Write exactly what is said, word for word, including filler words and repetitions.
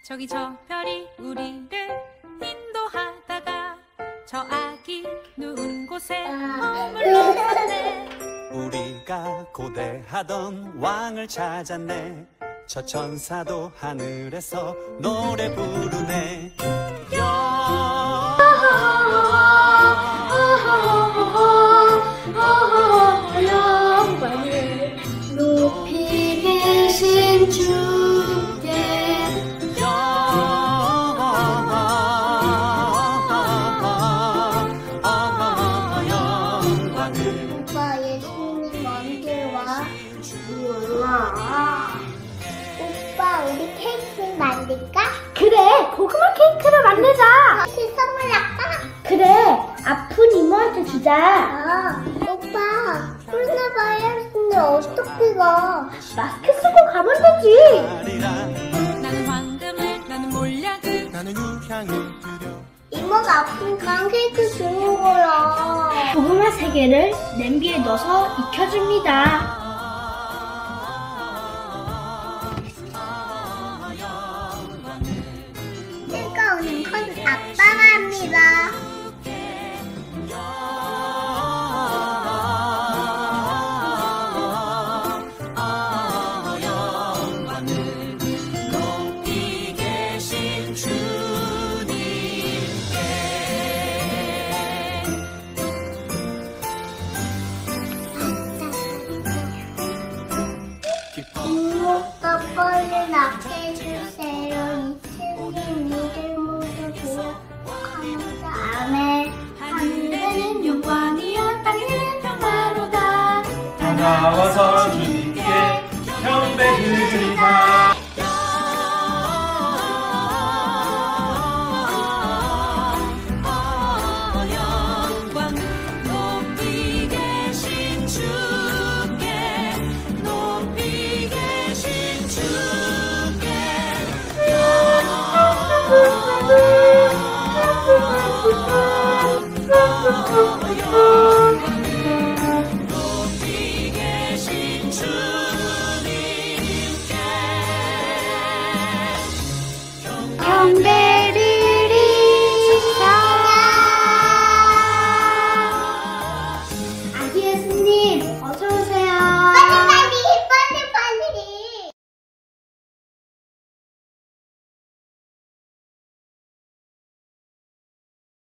저기 저 별이 우리를 인도하다가 저 아기 누운 곳에 머물렀네. 우리가 고대하던 왕을 찾았네. 저 천사도 하늘에서 노래 부르네. 영광을 높이 계신 주께 오빠 예수님 언제 와? 오빠 우리 케이크 만들까? 그래, 고구마 케이크를 만들자. 혹시 선물 할까? 그래, 아픈 이모한테 주자. 어, 오빠 코로나 바이러스인데 어떻게 가? 마스크 쓰고 가면 되지. 나는 황금을, 나는 몰약을, 나는 유향을 드려. 이모가 아프니까 케이크 주는 거야. 고구마 세 개를 냄비에 넣어서 익혀줍니다. 뜨거운 건 아빠가 합니다. 높이 계신 주님께 이모가 빨리 낫게 해주세요. 이승님 이들 모두 기억하면서 아멘. 하늘에는 영광이요 땅에는 평화로다. 다 나와서 주님께 경배드리자. 영광 높이 계신 주께, 높이 계신 주께 아,